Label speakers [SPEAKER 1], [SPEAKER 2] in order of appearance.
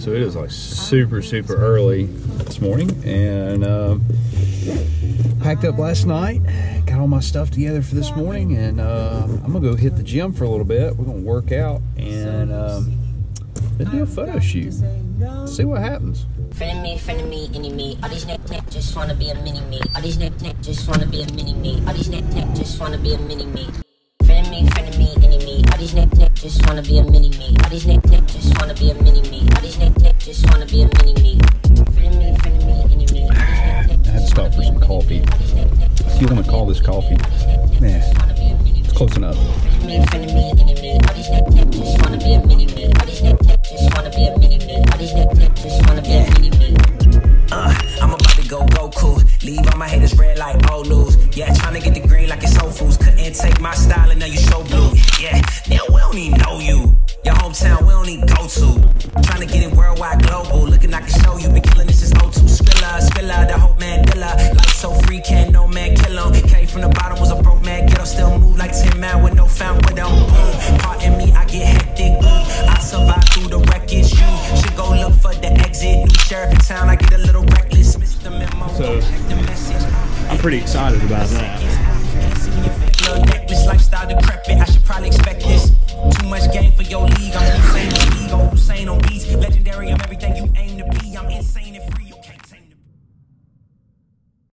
[SPEAKER 1] So it is like super early this morning, and packed up last night, got all my stuff together for this morning, and I'm gonna go hit the gym for a little bit. We're gonna work out and then do a photo shoot. See what happens.
[SPEAKER 2] Friend of me, any me. All these neck just wanna be a mini me. All these neck just wanna be a mini me. All these neck just wanna be a mini me. Friend of me, any me. All these neck just wanna be a mini me. All these neck just wanna be a mini me. All these neck just wanna be a mini me. Friend of me, any me.
[SPEAKER 1] I had to stop for some coffee. If you want to call this coffee, yeah, it's close enough.
[SPEAKER 2] Friend of me, any me. All these neck just wanna be a mini me. All these neck just wanna be a mini me. All these neck just wanna be a mini me.
[SPEAKER 3] I'm about to go Goku. Leave all my haters red like old news. Yeah, trying to get the green like it's Whole Foods. Couldn't take my style and now you so blue. Yeah, now we don't even know you. Your hometown, we don't need go to. Trying to get it worldwide, global. Looking, I can show you. Been killing this since 02. Spiller, the whole man killer. Life so free, can't no man kill him. Came from the bottom, was a broke man. Get up, still move like 10 man with no found with them. Boom. Pardon me, I get hectic. I survive through the wreckage. You should go look for the exit. New sheriff in town, I get a little reckless. Miss the memo.
[SPEAKER 4] So I'm pretty excited about that.
[SPEAKER 3] Little necklace, lifestyle decrepit. I should probably